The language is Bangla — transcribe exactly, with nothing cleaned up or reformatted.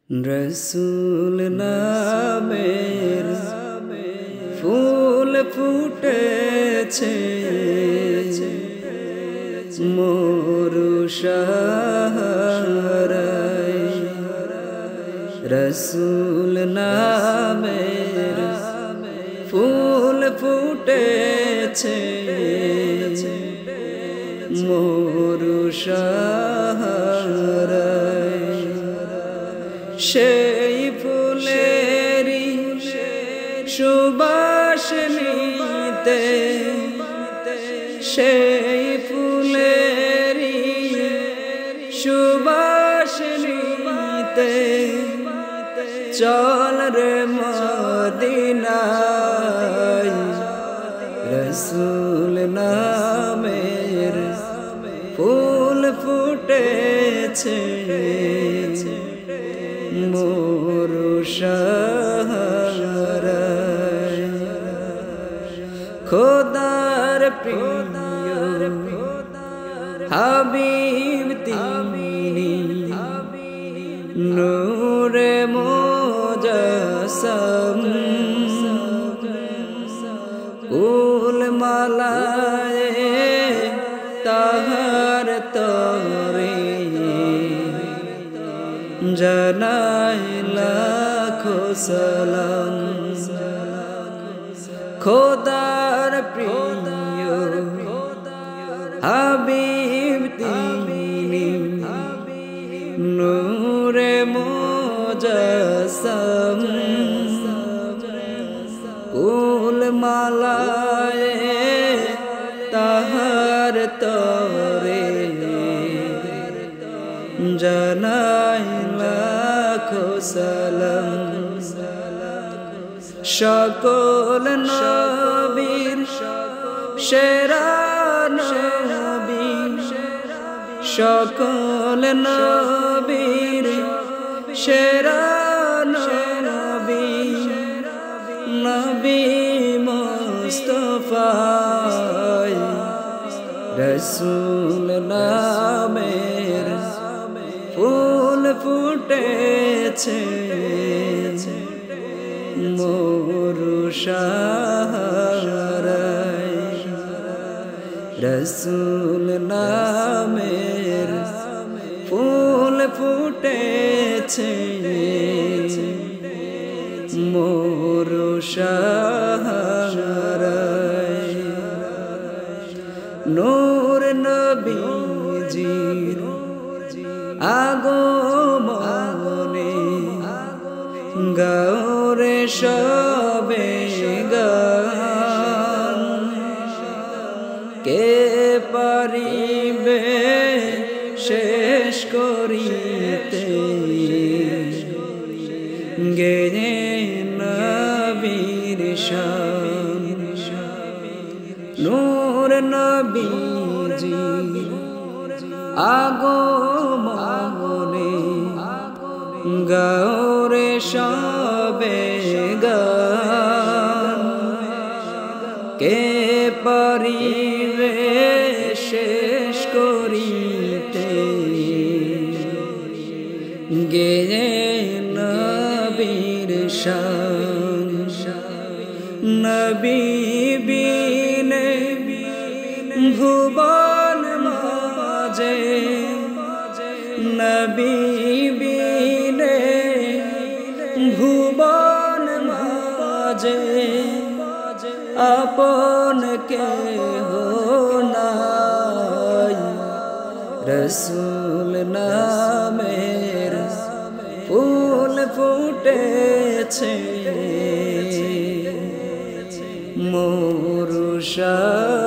रसूल नामेर फूल फुटेছে मोरु शहराय रसूल नामेर फूल फुटेছে मोरु शहराय সেই ফুলেরি সুবাস নিতে সেই ফুলেরি সুবাস নিতে চল রে মদিনায় রসুল নামের ফুল ফুটেছে मोरु शहराय खुदार प्रिय हबीब तिनी नूरे मुजस्सम फूल मालाए ताहर तोरे জানাই লাখো সালাম খোদার প্রিয় হাবিব তিনি নূরে মুজাসসাম কুল মালায়ে তাহার তরে জানাই লাখো সালাম সকল নবীর সেরা নবী সকল নবীর সেরা নবী নবী মুস্তাফা রসূল নামের फूल फुटेছে मोरु शहराय रसूल नामेर फूल फुटेছে मोरु शहराय नूर नबीजीर আগমনে গাওরে সবে গান কে পারিবে শেষ করিতে গেয়ে নবীর শান নূর নবীজি আগমনে গাওরে সবে গান কে পারিবে শেষ করিতে গেয়ে নবীর শান নবী বিনে ভুবন মাঝে নবী বিনে ভুবন মাঝে আপন কেহ নাই রসূল নামের ফুল ফুটেছে মোরু